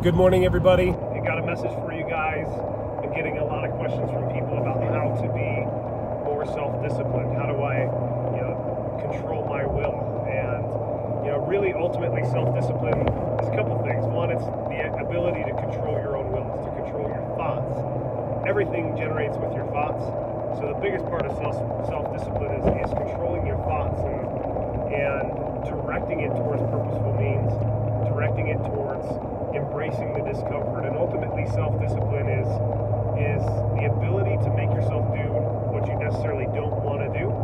Good morning, everybody. I got a message for you guys. I'm getting a lot of questions from people about how to be more self-disciplined. How do I, control my will? And, really ultimately self-discipline is a couple things. One, it's the ability to control your own will, it's to control your thoughts. Everything generates with your thoughts. So the biggest part of self-discipline is controlling your thoughts and directing it towards purposeful means, directing it towards embracing the discomfort. And ultimately self-discipline is the ability to make yourself do what you necessarily don't want to do.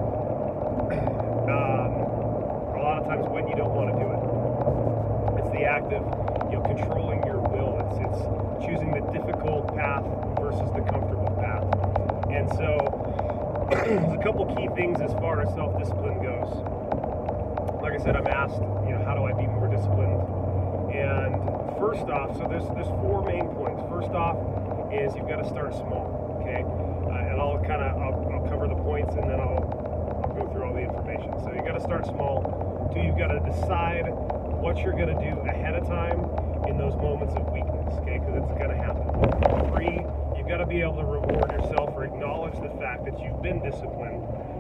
A lot of times when you don't want to do it. It's the act of controlling your will. It's choosing the difficult path versus the comfortable path. And so there's a couple key things as far as self-discipline goes. Like I said, I'm asked, how do I be more disciplined? And first off, so there's four main points. First off is you've got to start small, okay? And I'll cover the points and then I'll go through all the information. So you've got to start small. Two, you've got to decide what you're going to do ahead of time in those moments of weakness, okay? Because it's going to happen. Three, you've got to be able to reward yourself or acknowledge the fact that you've been disciplined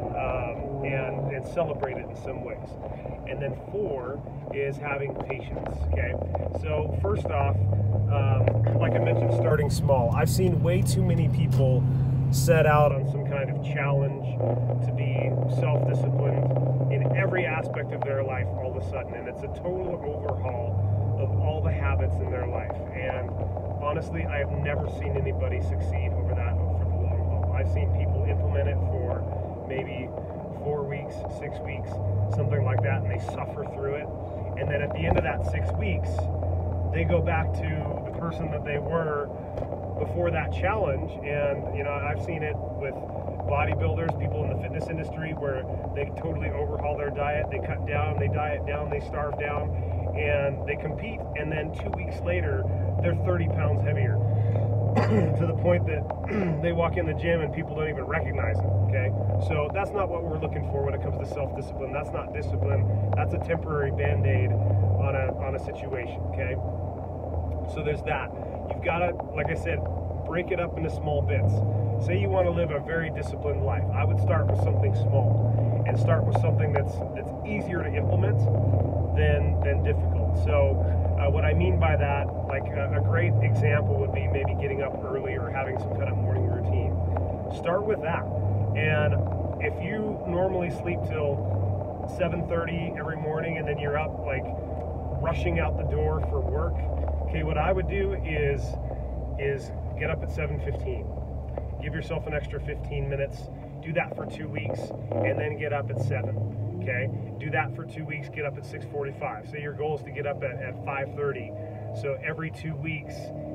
and celebrate it in some ways. And then four is having patience, okay? So first off, like I mentioned, starting small. I've seen way too many people set out on some kind of challenge to be self-disciplined in every aspect of their life all of a sudden, and it's a total overhaul of all the habits in their life. And honestly, I have never seen anybody succeed over that for the long haul. I've seen people implement it for maybe 4 weeks, 6 weeks, something like that, and they suffer through it. And then at the end of that 6 weeks, they go back to the person that they were before that challenge. And I've seen it with bodybuilders, people in the fitness industry, where they totally overhaul their diet, they cut down, they diet down, they starve down, and they compete, and then 2 weeks later they're 30 pounds heavier to the point that they walk in the gym and people don't even recognize it, okay? So that's not what we're looking for when it comes to self-discipline. That's not discipline. That's a temporary band-aid on a situation, okay? So there's that. You've got to, like I said, break it up into small bits. Say you want to live a very disciplined life. I would start with something small and start with something that's easier to implement than difficult. So what I mean by that, like a great example would be maybe getting up early or having some kind of morning routine. Start with that. And if you normally sleep till 7:30 every morning and then you're up like rushing out the door for work, okay, what I would do is get up at 7:15. Give yourself an extra 15 minutes. Do that for 2 weeks and then get up at 7. Okay, do that for 2 weeks, get up at 6:45. So your goal is to get up at 5:30. So every 2 weeks,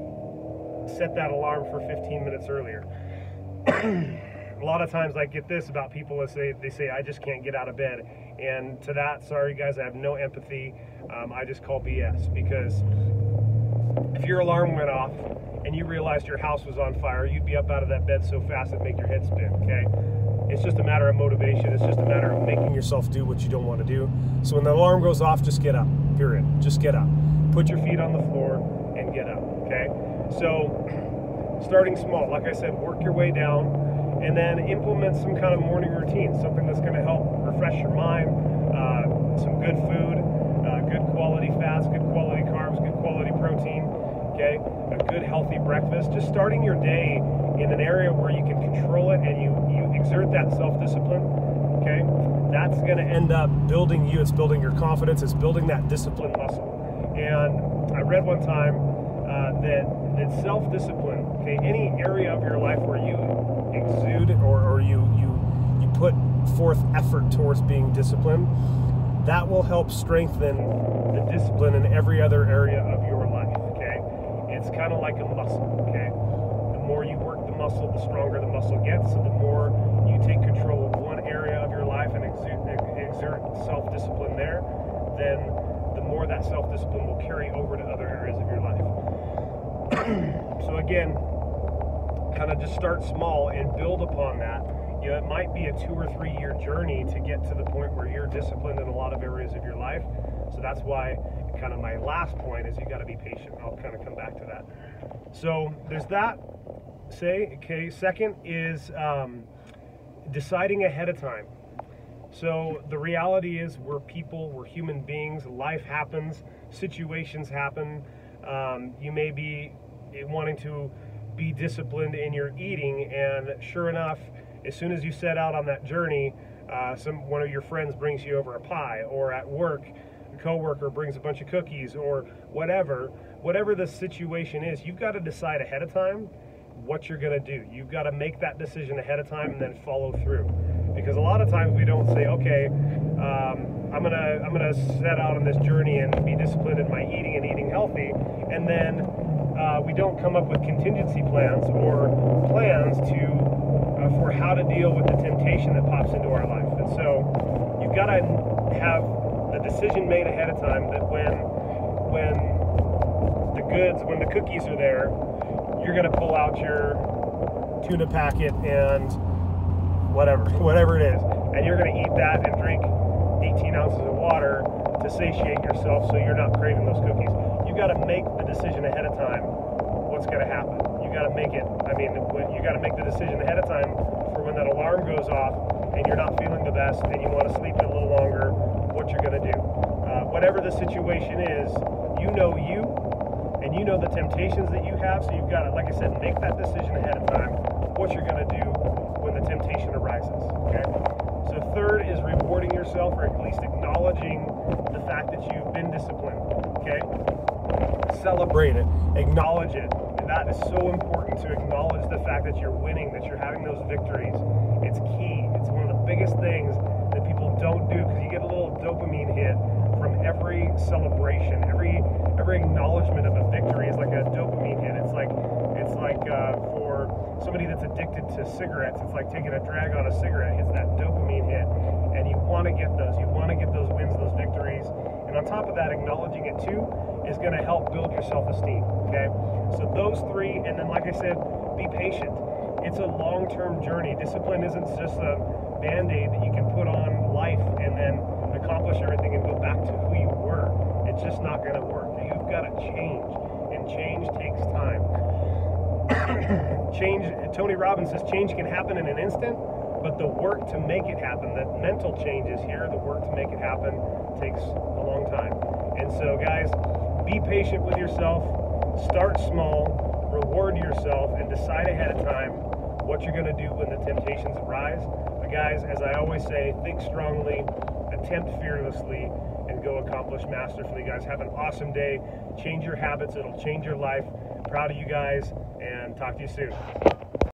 set that alarm for 15 minutes earlier. A lot of times I get this about people that they say, I just can't get out of bed. And to that, sorry guys, I have no empathy. I just call BS, because if your alarm went off and you realized your house was on fire, you'd be up out of that bed so fast it'd make your head spin, okay? It's just a matter of motivation. It's just a matter of making yourself do what you don't want to do. So when the alarm goes off, just get up, period. Just get up. Put your feet on the floor and get up, okay? So starting small, like I said, work your way down and then implement some kind of morning routine, something that's going to help refresh your mind, some good food, good quality fats, good quality carbs, good quality protein, okay? A good healthy breakfast. Just starting your day in an area where you can control it and you exert that self-discipline, okay? That's going to end up building you. It's building your confidence. It's building that discipline muscle. And I read one time that self-discipline, okay, any area of your life where you exude or you put forth effort towards being disciplined, that will help strengthen the discipline in every other area of your life, okay? It's kind of like a muscle, okay? The more you work the muscle, the stronger the muscle gets. So the more you take control of one area of your life and exert self-discipline there, then the more that self-discipline will carry over to other areas of your life. So again, kind of just start small and build upon that. It might be a 2 or 3 year journey to get to the point where you're disciplined in a lot of areas of your life. So that's why kind of my last point is you got to be patient. I'll kind of come back to that. So there's that. Okay. Second is deciding ahead of time. So the reality is we're people, we're human beings, life happens, situations happen. You may be wanting to be disciplined in your eating, and sure enough, as soon as you set out on that journey, one of your friends brings you over a pie, or at work, a coworker brings a bunch of cookies, or whatever the situation is. You've got to decide ahead of time what you're going to do. You've got to make that decision ahead of time and then follow through. Because a lot of times we don't say, okay, I'm gonna set out on this journey and be disciplined in my eating and eating healthy, and then we don't come up with contingency plans or plans for how to deal with the temptation that pops into our life. And so you've got to have the decision made ahead of time that when the cookies are there, you're going to pull out your tuna packet and whatever it is, and you're going to eat that and drink 18 ounces of water to satiate yourself so you're not craving those cookies. You got to make the decision ahead of time what's going to happen. You got to make it, you got to make the decision ahead of time for when that alarm goes off and you're not feeling the best and you want to sleep in a little longer, what you're going to do. Whatever the situation is, you know you, and you know the temptations that you have, so you've got to, like I said, make that decision ahead of time, what you're going to do when the temptation arises, okay? So third is rewarding yourself, or at least acknowledging the fact that you've been disciplined, okay? Celebrate it, acknowledge it, and that is so important, to acknowledge the fact that you're winning, that you're having those victories. It's key. It's one of the biggest things that people don't do, because you get a little dopamine hit from every celebration, every acknowledgement of a victory is like a dopamine hit. It's like for somebody that's addicted to cigarettes, it's like taking a drag on a cigarette. It's that dopamine hit, and you want to get those. You want to get those wins, those victories, and on top of that, acknowledging it too is going to help build your self-esteem. Okay, so those three, and then like I said, be patient. It's a long-term journey. Discipline isn't just a band-aid that you can put on life and then accomplish everything and go back to who you were. It's just not going to work. You've got to change, and change takes time. Tony Robbins says change can happen in an instant, but the work to make it happen, the mental change is here, the work to make it happen takes a long time. And so guys, be patient with yourself, start small, reward yourself, and decide ahead of time what you're going to do when the temptations arise. But guys, as I always say, think strongly, attempt fearlessly, and go accomplish masterfully. Guys, have an awesome day. Change your habits. It'll change your life. Proud of you guys, and talk to you soon.